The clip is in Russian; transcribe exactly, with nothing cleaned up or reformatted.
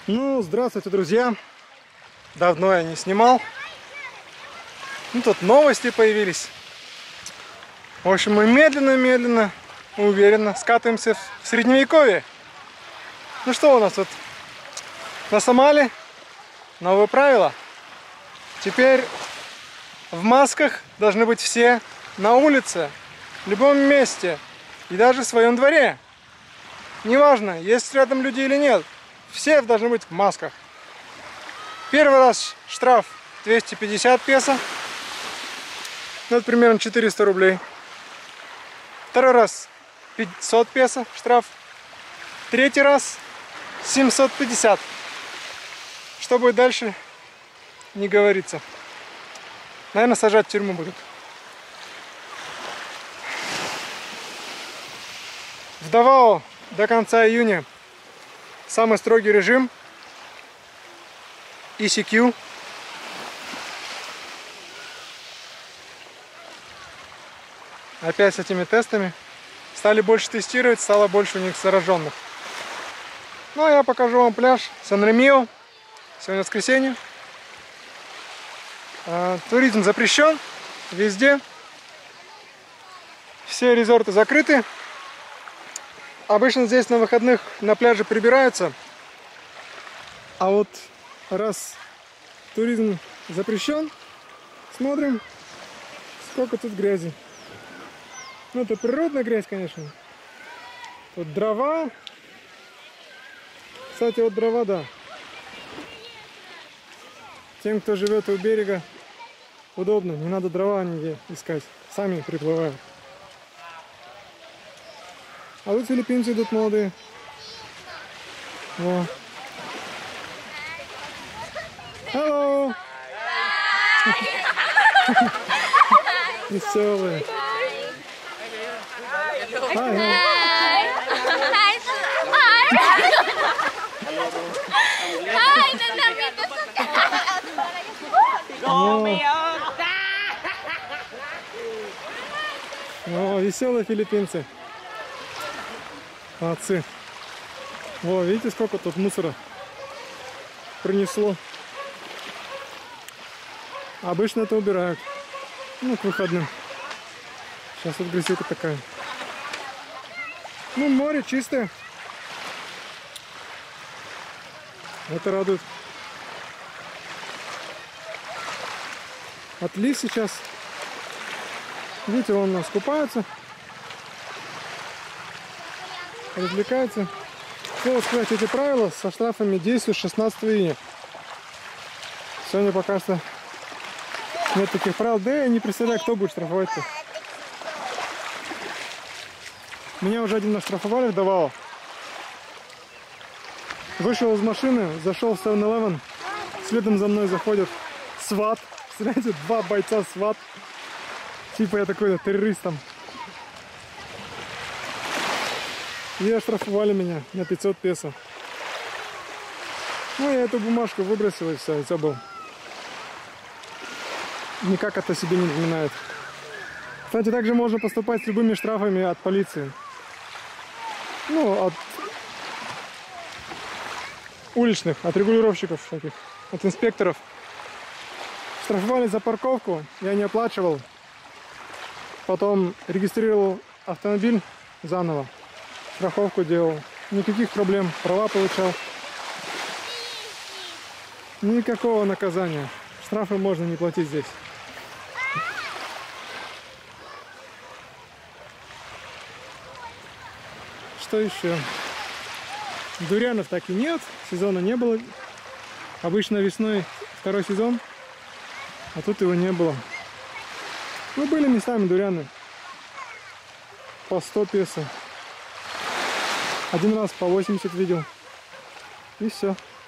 Ну, здравствуйте, друзья! Давно я не снимал. Ну, тут новости появились. В общем, мы медленно-медленно, уверенно скатываемся в средневековье. Ну что у нас тут? На Сомали новые правила. Теперь в масках должны быть все на улице, в любом месте и даже в своем дворе. Неважно, есть рядом люди или нет. Все должны быть в масках. Первый раз штраф двести пятьдесят песо. Ну, это примерно четыреста рублей. Второй раз пятьсот песо штраф. Третий раз семьсот пятьдесят. Что будет дальше, не говорится. Наверное, сажать в тюрьму будут. В Давао до конца июня самый строгий режим и си кью. Опять с этими тестами. Стали больше тестировать, стало больше у них зараженных. Ну а я покажу вам пляж Сан-Ремио. Сегодня воскресенье. Туризм запрещен везде. Все резорты закрыты. Обычно здесь на выходных на пляже прибираются. А вот раз туризм запрещен, смотрим, сколько тут грязи. Ну, это природная грязь, конечно. Тут дрова. Кстати, вот дрова, да. Тем, кто живет у берега, удобно. Не надо дрова нигде искать. Сами приплывают. А вот филиппинцы идут молодые. Во. Hello! Веселые. Hi. О, веселые филиппинцы. Молодцы. О, видите, сколько тут мусора принесло. Обычно это убирают. Ну, к выходным. Сейчас вот грязюка такая. Ну, море чистое. Это радует. Отлив сейчас. Видите, вон у нас купаются. Развлекаются. Слово сказать, эти правила со штрафами действуют шестнадцатого июня. Сегодня пока что нет таких правил. Да я не представляю, кто будет штрафовать-то. Меня уже один наштрафовали в Давао. Вышел из машины, зашел в севен элевен. Следом за мной заходит сват. Смотрите, два бойца сват. Типа я такой-то террорист там. И оштрафовали меня на пятьсот песо. Ну, я эту бумажку выбросил и все, и забыл. Никак это себе не напоминает. Кстати, также можно поступать с любыми штрафами от полиции. Ну, от уличных, от регулировщиков всяких, от инспекторов. Штрафовали за парковку, я не оплачивал. Потом регистрировал автомобиль заново. Страховку делал. Никаких проблем. Права получал. Никакого наказания. Штрафы можно не платить здесь. Что еще? Дурианов так и нет. Сезона не было. Обычно весной второй сезон. А тут его не было. Ну, были местами дурианы. По сто песо. Один раз по восемьдесят видел. И все.